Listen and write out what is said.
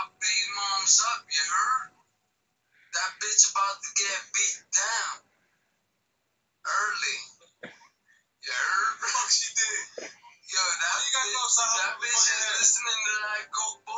baby mom's up, you heard? That bitch about to get beat down. Early. You heard? Fuck she did. Yo, that bitch is listening to that Go